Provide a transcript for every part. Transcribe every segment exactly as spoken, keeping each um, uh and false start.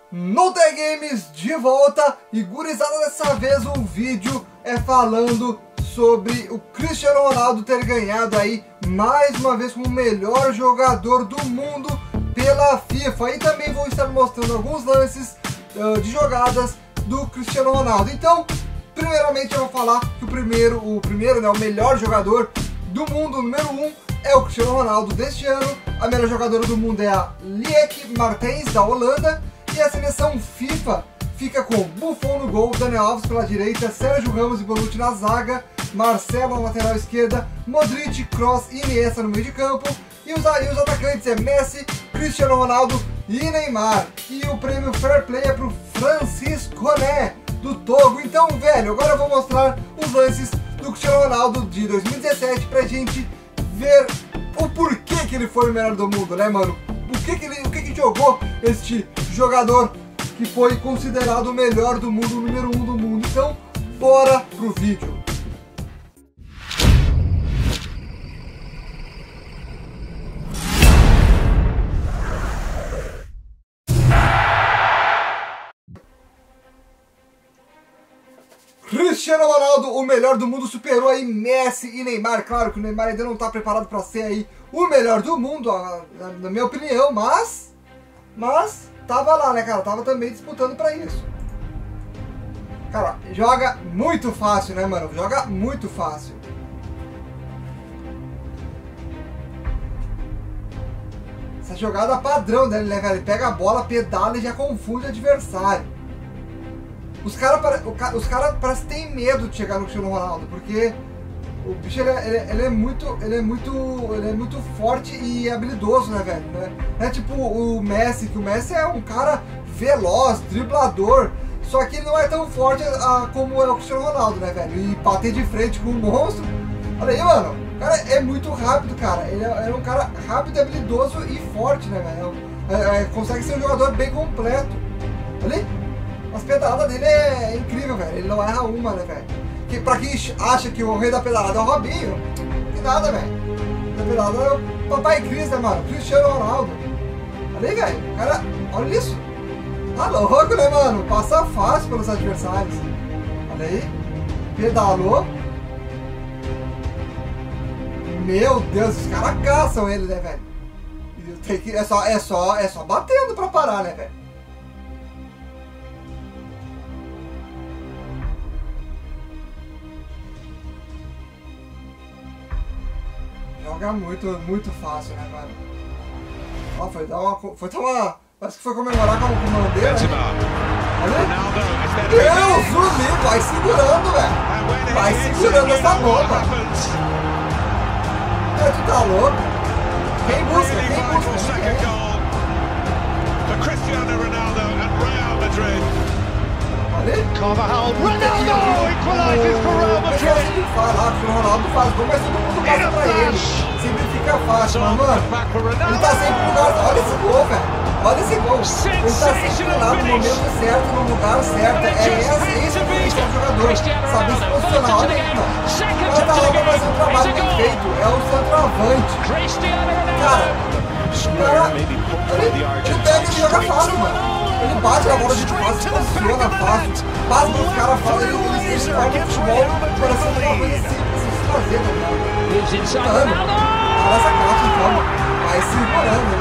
No The Games de volta, e gurizada, dessa vez o vídeo é falando sobre o Cristiano Ronaldo ter ganhado aí mais uma vez como o melhor jogador do mundo pela FIFA, e também vou estar mostrando alguns lances uh, de jogadas do Cristiano Ronaldo. Então, primeiramente eu vou falar que o primeiro, o primeiro, né, o melhor jogador do mundo, o número um, é o Cristiano Ronaldo deste ano. A melhor jogadora do mundo é a Lieke Martens, da Holanda. E a seleção FIFA fica com Buffon no gol, Dani Alves pela direita, Sérgio Ramos e Bonucci na zaga, Marcelo na lateral esquerda, Modric, Kroos e Iniesta no meio de campo. E os, e os atacantes é Messi, Cristiano Ronaldo e Neymar. E o prêmio Fair Play é pro Francisco Né, do Togo. Então, velho, agora eu vou mostrar os lances do Cristiano Ronaldo de dois mil e dezessete pra gente ver o porquê que ele foi o melhor do mundo, né, mano? O que que ele, o que que jogou este jogador que foi considerado o melhor do mundo, o número um do mundo. Então, bora pro vídeo. Cristiano Ronaldo, o melhor do mundo, superou aí Messi e Neymar. Claro que o Neymar ainda não está preparado para ser aí o melhor do mundo, na minha opinião, mas mas tava lá, né, cara? Tava também disputando para isso. Cara, joga muito fácil, né, mano? Joga muito fácil. Essa jogada padrão dele, né, velho? Ele pega a bola, pedala e já confunde o adversário. Os caras os cara parece que tem medo de chegar no Cristiano Ronaldo, porque o bicho ele, ele, ele é muito ele é muito ele é muito forte e habilidoso, né, velho? Né? É tipo o Messi, que o Messi é um cara veloz, driblador, só que ele não é tão forte a, como é o Cristiano Ronaldo, né, velho? E bater de frente com um monstro. Olha aí, mano, o cara é muito rápido, cara. Ele é, é um cara rápido, habilidoso e forte, né, velho? É, é, consegue ser um jogador bem completo. Olha aí. As pedaladas dele é incrível, velho. Ele não erra uma, né, velho? Que, pra quem acha que o rei da pedalada é o Robinho, que nada, velho. O rei da pedalada é o Papai Cris, né, mano? Cristiano Ronaldo. Olha aí, velho. O cara, olha isso. Tá louco, né, mano? Passa fácil pelos adversários. Olha aí. Pedalou. Meu Deus, os caras caçam ele, né, velho? Tem que, é, só, é, só, é só batendo pra parar, né, velho? Joga muito, muito fácil, né, mano? Ó, foi dar uma... Foi dar uma... Parece que foi comemorar com a bandeira, né? Olha! Deus, o livro! Vai segurando, velho! Vai segurando essa bomba! É, tu tá louco? Quem busca? Quem busca? Quem Cristiano Ronaldo at Real Madrid. Olha! Carvajal, Ronaldo equalizes for Real Madrid! O Ronaldo faz gol, mas todo mundo passa pra ele. Sempre fica fácil, mas, mano, ele tá sempre no lugar. Olha esse gol, velho. Olha esse gol. Ele tá sempre lá no momento certo, no lugar certo. É esse, esse é o que é o jogador. Saber se posicionar. Olha aí, mano. O cara tá lá pra fazer um trabalho bem feito. É o centroavante. Cara, o cara, ele, ele pega e joga fácil, mano. Ele bate a bola de fácil, se posiciona fácil. Passa os caras fazem ele, ele se torna no futebol, parecendo uma coisa simples de se fazer, tá ligado? Mano, olha essa caixa então, vai segurando.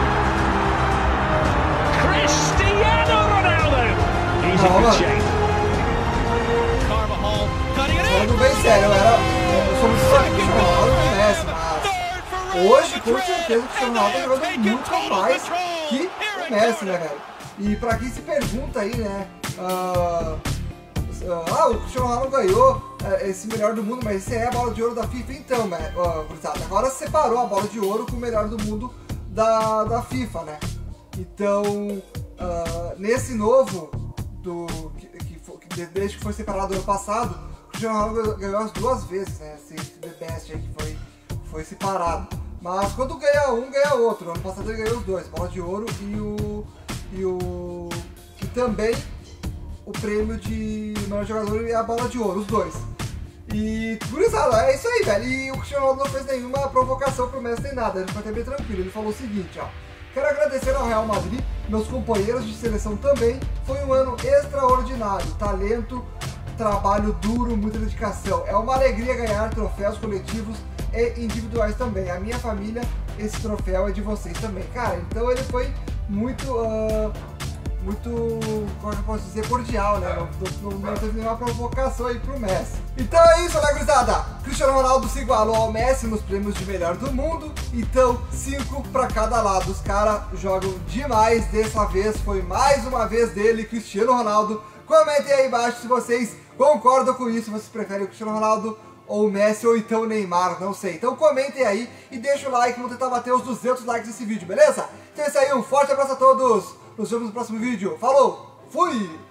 Cristiano Ronaldo! Easy for change. Carvajal cutting it in. Falando bem sério, eu era. Eu sou muito fã do Cristiano Ronaldo do Messi, mas hoje com certeza o Cristiano Ronaldo tá jogando muito mais que o Messi, né, velho? E pra quem se pergunta aí, né? Uh, Ah, o Cristiano Ronaldo ganhou é, esse melhor do mundo, mas esse é a bola de ouro da FIFA. Então, né, ó, agora separou a bola de ouro com o melhor do mundo da, da FIFA, né? Então, uh, nesse novo, do, que, que, que, desde que foi separado do ano passado, o Cristiano Ronaldo ganhou as duas vezes, né? Esse The Best aí que foi, foi separado. Mas quando ganha um, ganha outro. No ano passado ele ganhou os dois, bola de ouro e o... E, o, e também o prêmio de melhor jogador e a bola de ouro, os dois. E, gurizada, é isso aí, velho. E o Cristiano Ronaldo não fez nenhuma provocação pro Messi nem nada, ele foi até bem tranquilo. Ele falou o seguinte, ó: Quero agradecer ao Real Madrid, meus companheiros de seleção também. Foi um ano extraordinário, talento, trabalho duro, muita dedicação. É uma alegria ganhar troféus coletivos e individuais também. A minha família, esse troféu é de vocês também. Cara, então ele foi muito, uh, muito, como eu posso dizer, cordial, né? Não, não, não teve nenhuma provocação aí pro Messi. Então é isso, né, gurizada? Cristiano Ronaldo se igualou ao Messi nos prêmios de melhor do mundo. Então, cinco para cada lado. Os caras jogam demais. Dessa vez foi mais uma vez dele, Cristiano Ronaldo. Comentem aí embaixo se vocês concordam com isso. Vocês preferem o Cristiano Ronaldo ou o Messi ou então o Neymar, não sei. Então comentem aí e deixa o like, vamos tentar bater os duzentos likes nesse vídeo, beleza? Então é isso aí, um forte abraço a todos. Nos vemos no próximo vídeo. Falou, fui!